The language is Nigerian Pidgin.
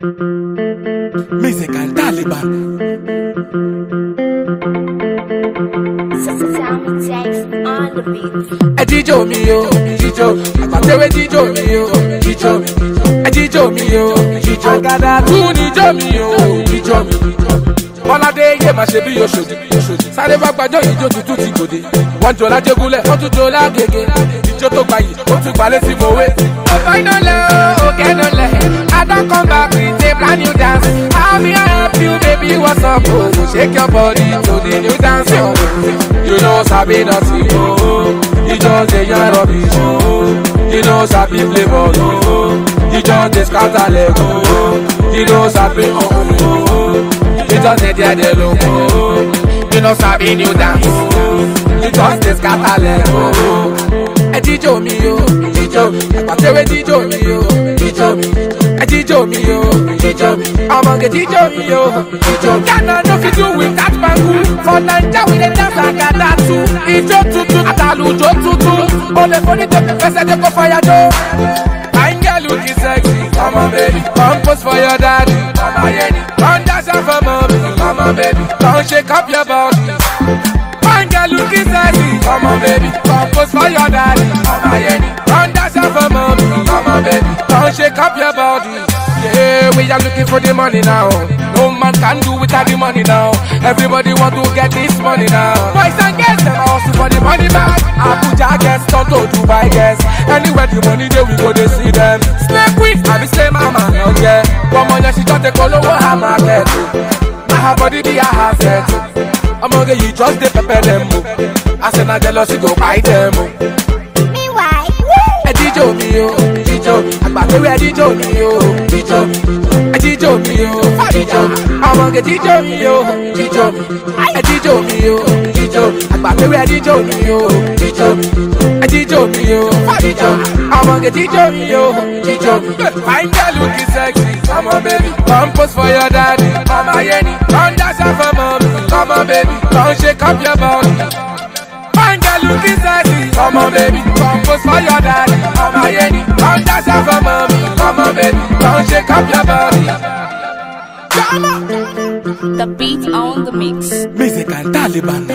Musical Taliban. Ejijo mi yo, jijo. Apatewe jijo mi yo, jijo mi. Ejijo mi yo, jijo. Agada tu ni jo mi yo, jijo mi. Bọ́ládé yé máa ṣe bí Òṣòdì. Sáré bá gbàjọ́ ìjó tuntun ti gòdè. Wọ́n jọ lájégúnlẹ̀, wọ́n tún jọ lágége. Ìjó tó gbayì, ó tún gbalẹ̀ sí mòwe. Ọ̀pọ̀ iná lẹ̀ o, òkè iná lẹ̀. I don come back with a brand new dance. How me I help you, baby, what's up? Oh, shake your body to the new dance. Oh. You know sabi nothing, oh. You just dey yarn rubbish, oh. You know sabi play ball, oh. You just dey scatter leg, oh. You know sabi, oh. You just dey there, dey look, oh. You know sabi new dance, oh. You just dey scatter leg, oh. Ejijo mi yo, jijo mi. Apatewe jijo mi yo, jijo mi. Ejijo mi yo, jijo mi. Amonge jijo mi yo, jijo mi. Ghana no fit do with that bangu. For Naija we dey dance agada too. Ijo tutu, atalujo tutu. Ole foni to the first dey go fire do. Fine girl looking sexy, come on baby. Come pose for your daddy, come on yeni. Come dance for mommy, come on baby. Come shake up your body. Fine girl looking sexy, come on baby. Come pose for your daddy, come on yeni. Come dance for mommy, come on baby. Come shake up your body. Yeah, we are looking for the money now. No man can do without the money now. Everybody want to get this money now. Boys and girls, them also for the money back. Abuja gets turn to Dubai gets. Anywhere the money there, we go to see them. Snake with, I be say mama, no yeah. One money she just take all over her market. Her body be a asset. I'm gonna get you just the pepper them. I say na jealousy go bite them. Meanwhile, Ejijo mi yo, jijo mi. Agbatewe ejijo mi yo, jijo mi. Ejijo mi yo, jijo mi. I'm gonna get jijo mi yo, jijo mi. Ejijo mi yo, jijo mi. Agbatewe ejijo mi yo, jijo mi. Ejijo mi yo, jijo mi. I'm gonna get jijo mi yo, jijo mi. Fine girl looking sexy, come on baby. Come pose for your daddy, come on yeni. Come dance for mommy, come on baby. Come shake up your body. Fine girl looking sexy, come on baby. Come pose for your daddy, come on yeni. Come dance for mommy, come on baby. Come shake up your body. Come on. The beat on the mix. Musical Taliban.